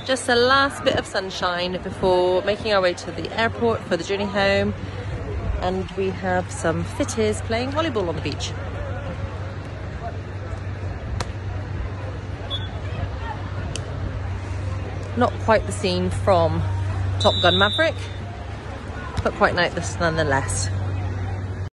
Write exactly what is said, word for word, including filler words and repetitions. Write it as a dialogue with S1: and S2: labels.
S1: Just a last bit of sunshine before making our way to the airport for the journey home. And we have some fitties playing volleyball on the beach. Not quite the scene from Top Gun Maverick, but quite nice nonetheless.